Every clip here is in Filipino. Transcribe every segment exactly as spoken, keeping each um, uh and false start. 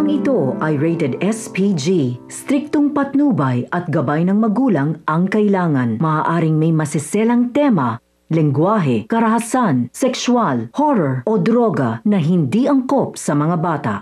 Programang ito ay rated S P G. Striktong patnubay at gabay ng magulang ang kailangan. Maaaring may masiselang tema, lengguwahe, karahasan, sexual, horror o droga na hindi angkop sa mga bata.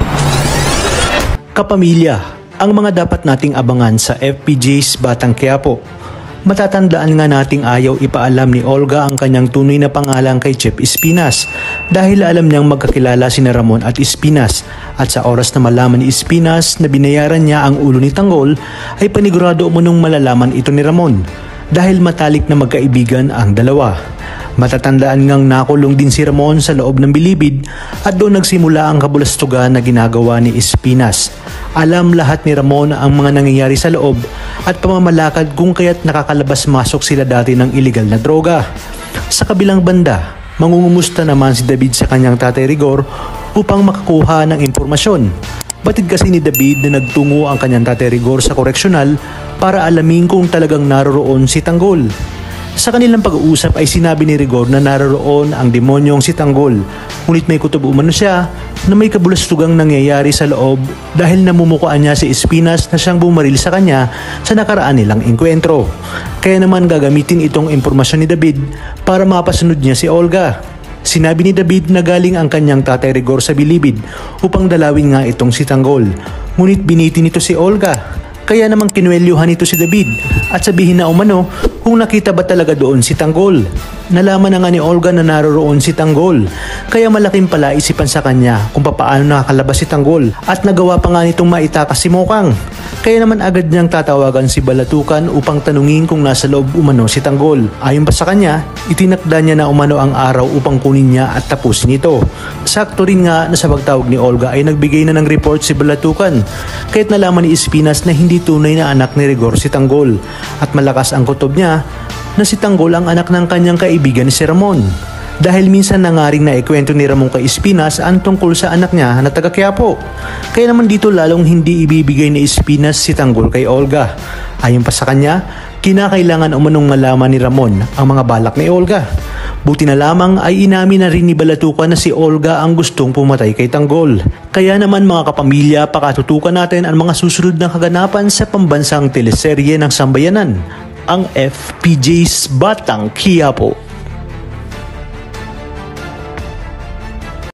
Kapamilya, ang mga dapat nating abangan sa F P J's Batang Quiapo. Matatandaan nga nating ayaw ipaalam ni Olga ang kanyang tunay na pangalan kay Chef Espinas dahil alam niyang magkakilala sina Ramon at Espinas, at sa oras na malaman ni Espinas na binayaran niya ang ulo ni Tanggol ay panigurado umunong malalaman ito ni Ramon dahil matalik na magkaibigan ang dalawa. Matatandaan ngang nakulong din si Ramon sa loob ng bilibid at doon nagsimula ang kabulastugan na ginagawa ni Espinas. Alam lahat ni Ramon ang mga nangyayari sa loob at pamamalakad kung kaya't nakakalabas-masok sila dati ng iligal na droga. Sa kabilang banda, mangungumusta naman si David sa kanyang tatay Rigor upang makakuha ng impormasyon. Batid kasi ni David na nagtungo ang kanyang tatay Rigor sa koreksyonal para alamin kung talagang naroroon si Tanggol. Sa kanilang pag-uusap ay sinabi ni Rigor na naroroon ang demonyong si Tanggol, ngunit may kutob umano siya na may kabulastugang nangyayari sa loob dahil namumukuan niya si Espinas na siyang bumaril sa kanya sa nakaraan nilang engkwentro. Kaya naman gagamitin itong impormasyon ni David para mapasunod niya si Olga. Sinabi ni David na galing ang kanyang tatay Rigor sa bilibid upang dalawin nga itong si Tanggol, ngunit biniti nito si Olga. Kaya naman kinuwelyuhan ito si David at sabihin na umano kung nakita ba talaga doon si Tanggol. Nalaman na nga ni Olga na naroroon si Tanggol, kaya malaking palaisipan sa kanya kung papaano nakakalabas si Tanggol at nagawa pa nga nitong maitakas si Mokang. Kaya naman agad niyang tatawagan si Balatukan upang tanungin kung nasa loob umano si Tanggol. Ayon pa sa kanya, itinakda niya na umano ang araw upang kunin niya at tapusin ito. Sakto rin nga na sa pagtawag ni Olga ay nagbigay na ng report si Balatukan, kaya't nalaman ni Espinas na hindi tunay na anak ni Rigor si Tanggol at malakas ang kutob niya na si Tanggol ang anak ng kanyang kaibigan si Ramon. Dahil minsan na nga rin naikwento ni Ramon kay Espinas ang tungkol sa anak niya na taga Quiapo. Kaya naman dito lalong hindi ibibigay ni Espinas si Tanggol kay Olga. Ayon pa sa kanya, kinakailangan umanong malaman ni Ramon ang mga balak ni Olga. Buti na lamang ay inamin na rin ni Balatukan na si Olga ang gustong pumatay kay Tanggol. Kaya naman mga kapamilya, pakatutukan natin ang mga susunod na kaganapan sa pambansang teleserye ng sambayanan, ang F P J's Batang Quiapo.